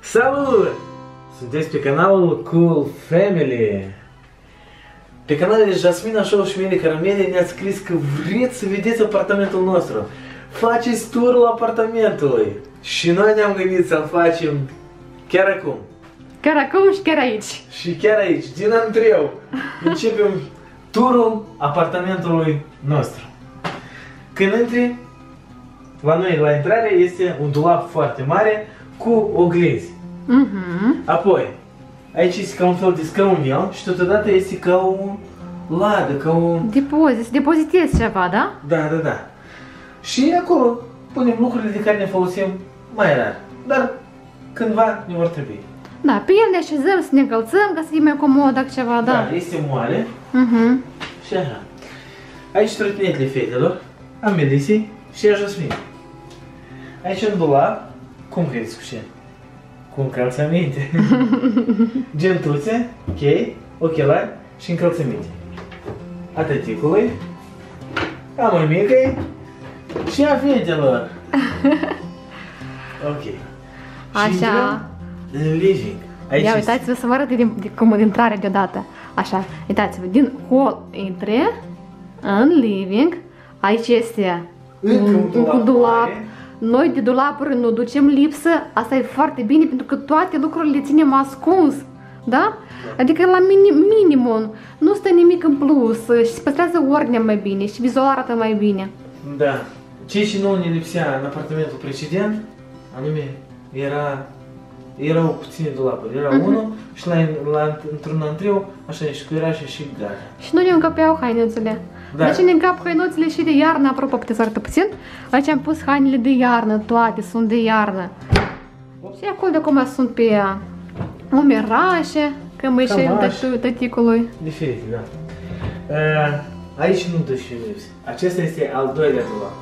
Salut! Sunteți pe canalul Cool Family. Pe canalul Jasmina Show și Mele Caramele ne-ați scris că vreți să vedeți apartamentul nostru. Faceți turul apartamentului. Și noi ne-am gândit să-l facem chiar acum. Chiar acum și chiar aici. Și chiar aici, din antreu. Începem turul apartamentului nostru. Când intri, la noi la intrare este un dulap foarte mare cu oglinzi. Apoi, aici este ca un fel de scaunel și totodată este ca o ladă, ca un... Depozit, depozitezi ceva, da? Da. Și acolo punem lucrurile de care ne folosim mai rar, dar cândva ne vor trebui. Da, pe el ne așezăm să ne încălțăm ca să fie mai comod dacă ceva, da? Da, este moale. Și așa. Aici trotinetele fetelor, a Melisei și a Jasminei. Aici un dulap, cum credeți cu ce? Cu încălțăminte. Gentuțe, chei, ochelari și încălțăminte. A tăticului, a mămicăi și a fetelor. Ok. Așa. În living. Aici ia uitați-vă să vă arăt cum intrarea deodată. Așa, uitați-vă, din hall intre, în living, aici este un dulap. Noi de dulapuri nu ducem lipsă, asta e foarte bine pentru că toate lucrurile le ținem ascuns, da? Adică la minimum, nu stă nimic în plus și se păstrează ordinea mai bine și vizual arată mai bine. Da. Ceea ce nu ne lipsea în apartamentul precedent, anume, erau puține dulapuri. Era unul și într-un antreu, așa, și cu era și gata. Și nu ne încăpeau hainuțele. Da. Deci ne încap hainuțele și de iarnă, apropo, puteți să arătă puțin. Aici am pus hainele de iarnă, toate sunt de iarnă. Și acolo de acum sunt pe umerașe, cămășeli tăticului. Diferite, da. Aici nu ducem lipsă. Acesta este al doilea dulap.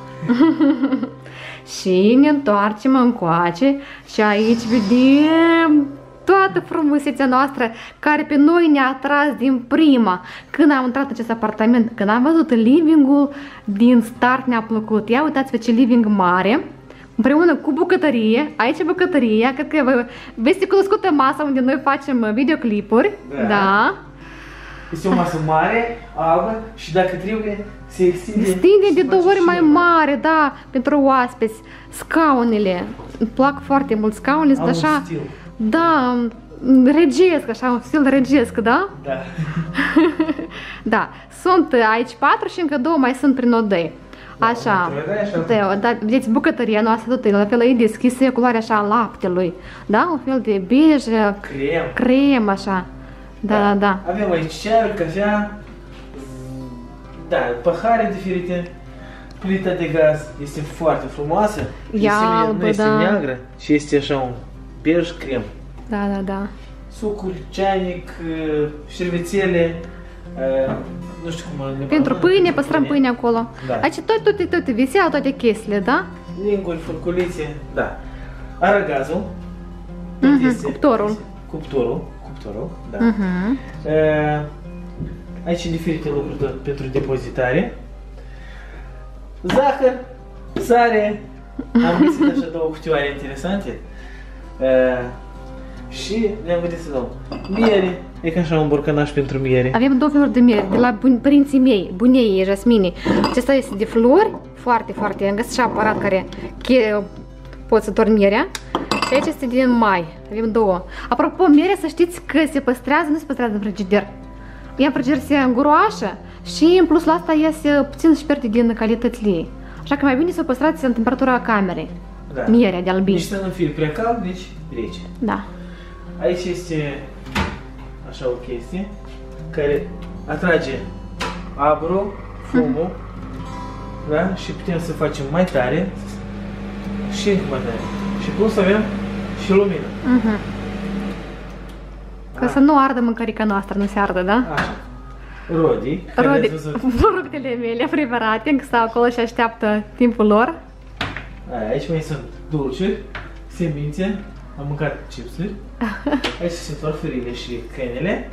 Și ne întoarcem încoace și aici vedem toată frumusețea noastră care pe noi ne-a atras din prima. Când am intrat în acest apartament, când am văzut living-ul, din start ne-a plăcut. Ia uitați-vă ce living mare, împreună cu bucătărie. Aici e bucătăria, cred că veți cunoscută masa unde noi facem videoclipuri. Da. Este o masă mare, albă și dacă trebuie se extinde de două ori mai mare, da, pentru oaspeți. Scaunele, îmi plac foarte mult scaunele, sunt așa, stil. Da, regesc, așa, un stil regesc, da? Da. Da, sunt aici 4 și încă 2 mai sunt prin odăi. Așa, da, vedeți, bucătăria noastră tot la fel e deschisă, e culoarea așa a laptelui, da? Un fel de bej, crem, așa. Da. Avem aici ceară, cafea, da, pahare diferite, plita de gaz este foarte frumoasă, albă, este neagră și este așa un bej crem. Da. Sucuri, ceanic, șervețele, nu știu cum le pentru pâine, păstrăm pâine acolo. Da. Aici toate viseau, toate chestiile, da? Linguri, furculițe, da. Arăgazul. Cuptorul, da. Aici diferite lucruri pentru depozitare. Zahăr, sare. Am găsit așa două cutioare interesante. Și ne-am gândit să dau miere. E ca așa un borcănaș pentru miere. Avem două feluri de miere, de la părinții mei, bunei, Jasminei. Acesta este de flori, foarte, am găsit și aparat care poți să torni mierea. Și aici este din mai, avem două. Apropo, mierea, să știți că se păstrează, nu se păstrează în frigider. Ea în frigider se îngroașă și în plus la asta iese puțin și pierde din calitățile ei. Așa că mai bine să o păstrați în temperatura camerei. Da. Mierea de albin. Nici să nu fie prea cald, nici rece. Da. Aici este așa o chestie care atrage aburul, fumul, da? Și putem să facem mai tare și mai tare. Și plus avem și lumină. Ca să nu ardă mâncărica noastră, nu se ardă, da? Așa. Rodii. Fructele mele preferate, încă stau acolo și așteaptă timpul lor. Aici mai sunt dulciuri, semințe, am mâncat chipsuri. Aici sunt farfurile și crenele.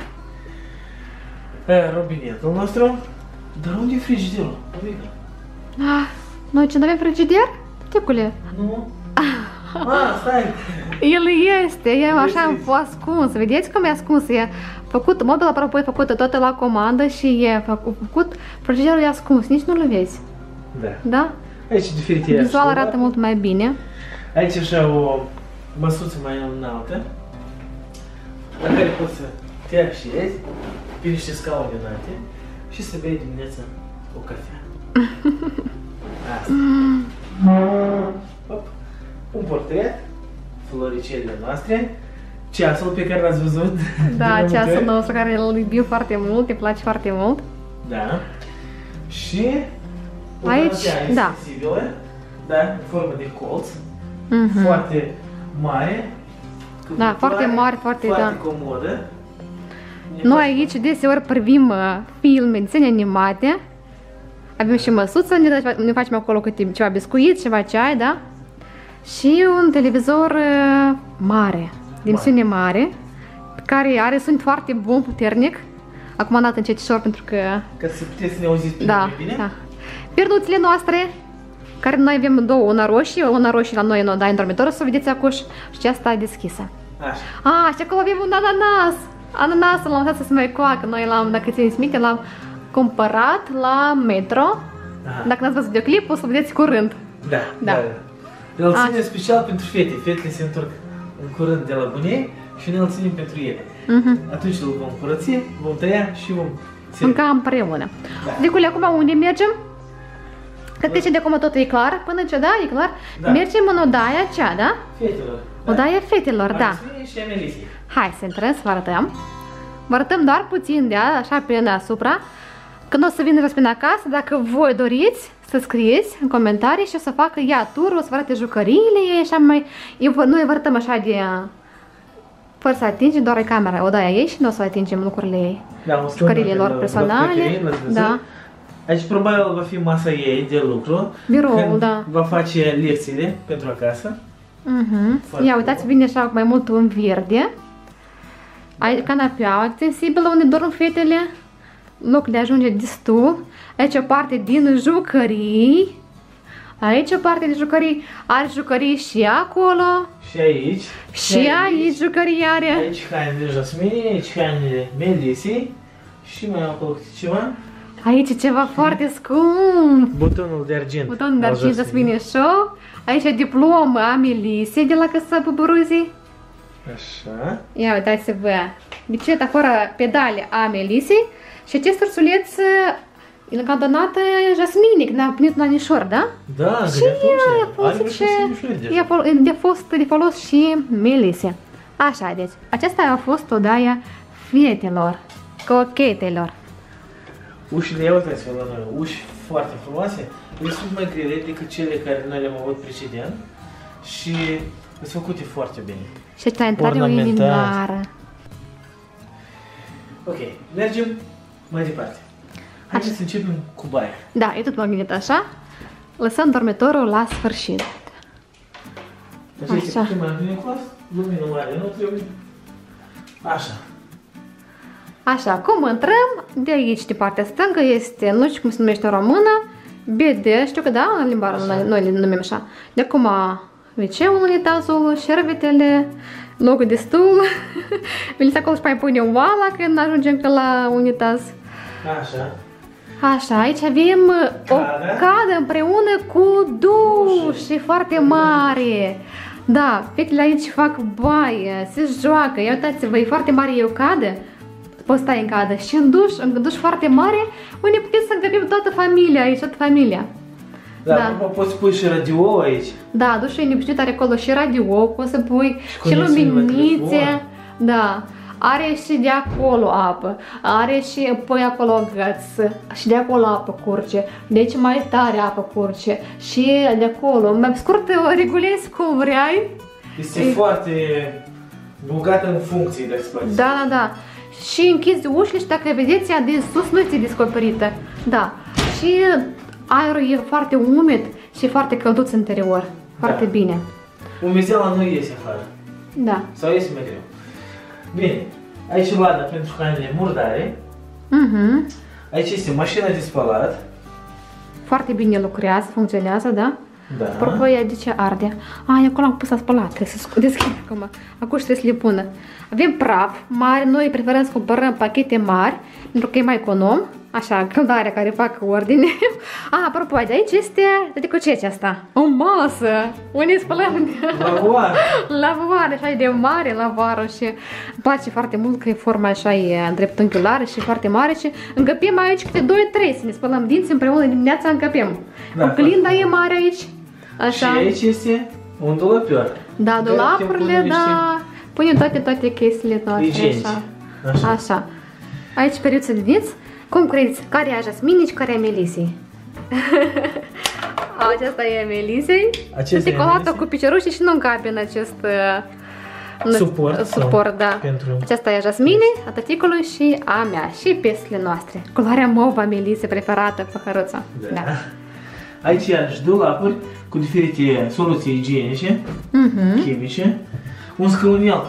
Robinetul nostru. Dar unde e frigiderul? Noi ce, n-avem frigider? Ticule? Nu. Stai! El este, e așa ascuns. Vedeți cum e ascuns? E făcut, mobila apropo e făcută toată la comandă și e făcut, frigiderul e ascuns, nici nu-l vezi. Da. Da? Aici diferite Vizual arată mult mai bine. Aici așa o măsuță mai înaltă, la care poți să te așezi pe niște scaune înalte și să bei dimineața o cafea. Asta. Hop. Un portret, floricelele noastre, ceasul pe care l-ați văzut. Da, ceasul nostru care îl iubim foarte mult, îi place foarte mult. Da. Și o aici, da. sensibilă, da, în formă de colț, foarte mare. Da, foarte mare, foarte comodă. Noi aici deseori privim filme, desene animate. Avem și măsuță, ne facem acolo câte ceva biscuit, ceva ceai, da? Și un televizor mare, dimensiune mare, care are sunet foarte bun, puternic. Acum am dat încetișor pentru că... Ca să puteți să ne auziți bine. Da. Pernuțele noastre, care noi avem două, una roșie la noi în dormitor, să o vedeți acum și asta e deschisă. Așa. Și acolo avem un ananas. Ananasul l-am lăsat să se mai coacă. Noi l-am, dacă țineți minte, l-am cumpărat la Metro. Dacă n-ați văzut videoclipul, o să vedeți curând. Da. Îl ținem special pentru fete. Fetele se întorc în curând de la bunei și noi îl ținem pentru ele. Atunci îl vom curăți, vom tăia și vom mânca împreună. Dicule, acum unde mergem? Cred că și de acum totul e clar. Până ce, da, e clar? Mergem în odaia cea, da? Fetelor. Odaia fetelor, da. Și Amelisei. Hai să intrăm, să vă arătăm. Vă arătăm doar puțin de așa pe deasupra. Când o să vină Jasmin acasă, dacă voi doriți să scrieți în comentarii și o să facă ea turul, o să vă arate jucăriile ei, așa mai... Noi vă arătăm așa de... Fără să atingem doar camera, odaia ei și nu o să atingem lucrurile ei. Jucăriile lor personale. Da. Aici probabil va fi masa ei de lucru. Biroul, da. Va face lecțiile pentru acasă. Ia, uitați, vine așa mai mult în verde. Aici canapeaua extensibilă unde dorm fetele. Locul de ajunge destul. Aici o parte din jucării. Aici o parte de jucării. Are jucării și acolo. Și aici. Și aici jucării are. Aici hainele Jasminei, aici hainele Melisei. Și mai acolo ceva. Aici e ceva foarte scump. Butonul de argint. Butonul de argint Jasmine Show. Aici e diplomă a Melisei de la Casa Buburuzii. Așa. Ia uitați-vă. Bicicleta fără pedale a Melisei. Și acest ursuleț încadonată Jasmine, când a primit un anișor, da? Da, și de fost de folos și Melise. Așa, deci, aceasta a fost odaia fetelor, cochetelor. Ușile, ia uitați-vă la noi, uși foarte frumoase, ele sunt mai grele decât cele care noi le-am avut precedent și sunt făcute foarte bine. Și aceasta intrare uimitară. Ok, mergem mai departe. Haideți să începem cu baia. Da, e tot magnet așa. Lăsăm dormitorul la sfârșit. Așa. Lumină mare, nu trebuie. Așa. Așa, cum intrăm, de aici, de partea stângă, este, nu știu cum se numește în română, BD, știu că da, în limba noi le numim așa. De acum, WC-ul, unitazul, șervetele, locul de stul. Melisa acolo și mai pune oala când ajungem la unitaz. Așa. Așa, aici avem o cadă împreună cu duș, e foarte mare. Da, fetele aici fac baie, se joacă, ia uitați-vă, e foarte mare, e o cadă. Poți stai în cadă și în duș foarte mare, unde puteți să încăpim toată familia aici, toată familia. Da, poți pui și radio aici. Da, dușul e neobișnuit, are acolo și radio, poți să pui și luminițe. Da. Are și de acolo apă, are și pui acolo găț, și de acolo apă curge, deci mai tare apă curge și de acolo, mai scurt o regulezi cum vrei. Este foarte bogată în funcții, de spațiu. Da, da, da. Și închizi ușile și dacă vedeți, ea de sus nu este descoperită. Da. Și aerul e foarte umed și foarte călduț în interior. Foarte bine. Umezeala nu iese afară. Da. Sau iese mai greu. Bine, aici ladă pentru hainele murdare. Aici este mașina de spălat. Foarte bine lucrează, funcționează, da? Da. Apropo, ea de ce arde? Eu acolo am pus la spălat, trebuie să deschid acum. Acum și trebuie să le pună. Avem praf mare, noi preferăm să cumpărăm pachete mari, pentru că e mai econom. Așa, căldarea care fac ordine. Apropo, de aici este, adică ce e asta? O masă! Unde spălăm? Lavoare! Lavoare, așa e de mare lavoară și îmi place foarte mult că e forma așa e dreptunghiulară și foarte mare și încăpem aici câte 2-3 să ne spălăm dinții împreună dimineața încăpem. Da, Clinda e mare aici. Așa. Și aici este un dulapior. Da, dulapurile, da. Punem toate chestiile noastre. Așa. Așa. Aici periuță de dinți. Cum credeți? Care e a Jasminei și care e a Melisei? Aceasta e a Melisei. Este colată cu piciorușii și nu încape în acest suport, da. Aceasta e a Jasminei, a tăticului și a mea. Și piesele noastre. Culoarea mauve a Melisei preferată, păhăruța. Da. Aici iarăși dulapuri cu diferite soluții igienice, chimice. Un scaunel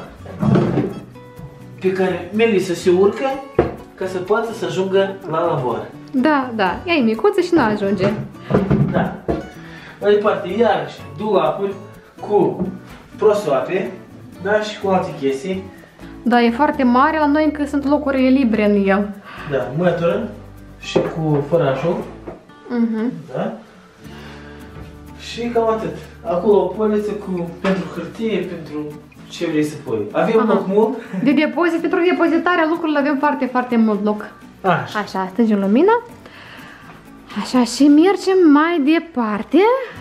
pe care Melisa se urcă ca să poată să ajungă la lavoare. Da, da. Ea e micuță și nu ajunge. Da. Mai departe, iarăși, dulapuri cu prosoape, da, și cu alte chestii. Da, e foarte mare, la noi încă sunt locuri libere în el. Da, mătură și cu fărajul. Da? Și cam atât. Acolo o poliță pentru hârtie, pentru ce vrei să pui. Avem loc mult. De depozit, pentru depozitarea lucrurilor avem foarte, foarte mult loc. Așa, stângem lumina. Așa, și mergem mai departe.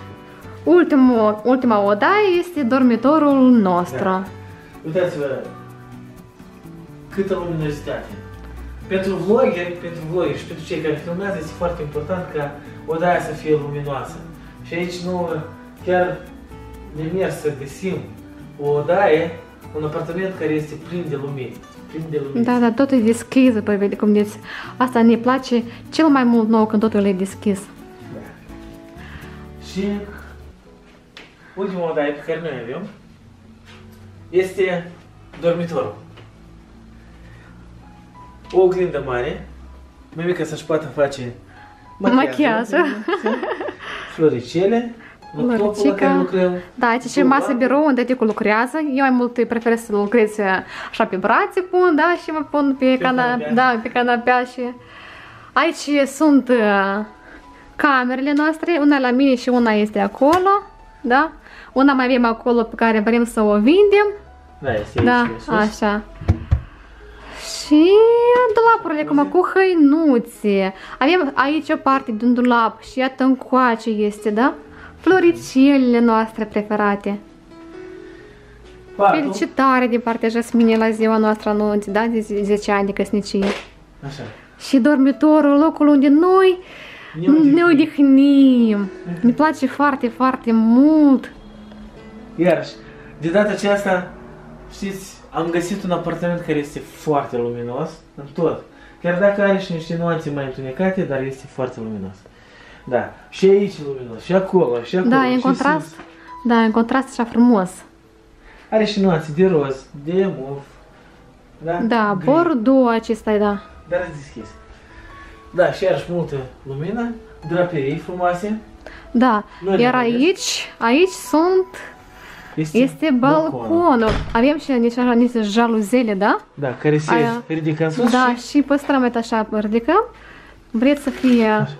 Ultima odaie este dormitorul nostru. Da. Uitați-vă câtă luminozitate. Pentru vloggeri și pentru cei care filmează este foarte important ca odaia să fie luminoasă. Și aici nu chiar ne mers să găsim o odaie, un apartament care este plin de lumini. Da, da, totul e deschis, cum vedeți. Asta ne place cel mai mult nou când totul e deschis. Da. Și ultima odaie pe care noi avem este dormitorul. O oglindă mare, mai mică să-și poată face machiajul, floricele, laptopul la care lucrăm. Da, aici și masă birou unde Ticu lucrează. Eu mai mult prefer să lucrez așa pe brațe pun, da, și mă pun pe canapea și... Aici sunt camerele noastre, una la mine și una este acolo, da? Una mai avem acolo pe care vrem să o vindem. Da, este aici, așa. Și dulapurile acum cu hăinuțe. Avem aici o parte de un dulap și iată încoace este, da? Floricelele noastre preferate. Felicitare din partea Jasminei la ziua noastră anunții, da? De 10 ani de căsnicie. Așa. Și dormitorul, locul unde noi ne odihnim. Ne place foarte, foarte mult. Iarăși, de data aceasta, știți, am găsit un apartament care este foarte luminos în tot. Chiar dacă are și niște nuanțe mai întunecate, dar este foarte luminos. Da, și aici luminos, și acolo, și acolo. Da, e în contrast. Sus. Da, în contrast așa frumos. Are și nuanțe de roz, de mov. Da, da, bordeaux acesta, da. Dar e deschis. Da, și iarăși multă lumină, draperii frumoase. Da, iar aici sunt... Este balconul. Avem și niște jaluzele, da? Da, care se ridică în sus. Da, și păstrăm așa, ridicăm. Vreți să fie așa.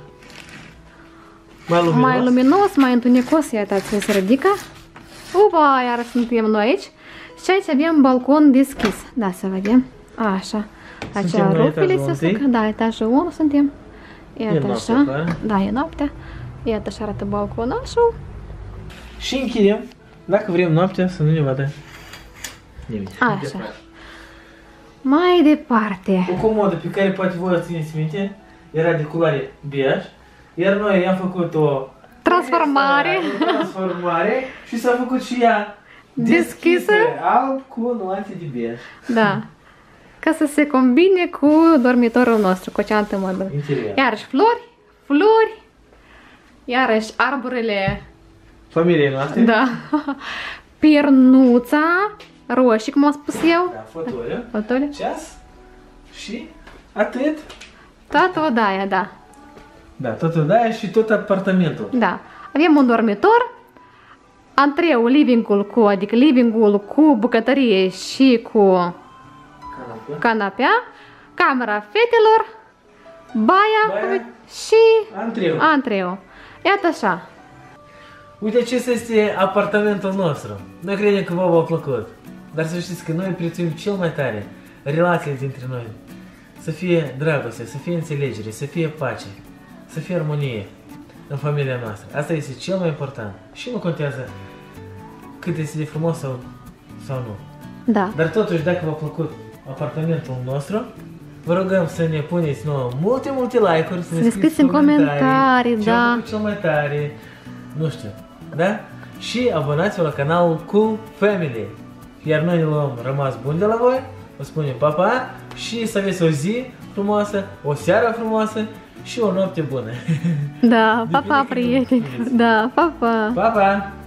Mai luminos, mai întunecos, iată, se ridică. Upa, iar suntem noi aici. Și aici avem balcon deschis. Da, să vedem. Așa. Acea rufile se sucă. Da, etajul 1 suntem. Iată așa. Da, e noaptea. Iată așa arată balconașul. Și închidem. Dacă vrem noaptea să nu ne vadă nimic. Așa. Mai departe. O comodă pe care poate voi o țineți minte era de culoare beige, iar noi i-am făcut o transformare și s-a făcut și ea deschisă, alb cu nuanțe de beige. Da. Ca să se combine cu dormitorul nostru, cu cealaltă mădă. Iarăși flori, iarăși arborele familiei noastre. Da. Pernuța roșii, cum am spus eu. Da, fotoliu. Ceas. Și atât. Toată odaia, da. Da, toată odaia și tot apartamentul. Da. Avem un dormitor, antreul, adică livingul cu bucătărie și cu canapea, camera fetelor, baia și antreul. Iată așa. Uite, acesta este apartamentul nostru. Noi credem că v-a plăcut. Dar să știți că noi prețuim cel mai tare relațiile dintre noi. Să fie dragoste, să fie înțelegere, să fie pace, să fie armonie în familia noastră. Asta este cel mai important. Și nu contează cât este de frumos sau nu. Da. Dar totuși, dacă v-a plăcut apartamentul nostru, vă rugăm să ne puneți nouă multe like-uri, să ne scrieți în comentarii, da. Ce cel mai tare, nu știu, da? Și abonați-vă la canalul Cool Family. Iar noi ne luăm rămas bun de la voi, vă spunem pa, pa și să aveți o zi frumoasă, o seară frumoasă și o noapte bună. Da, pa, pa, prieteni. Da, pa, pa. Pa, pa.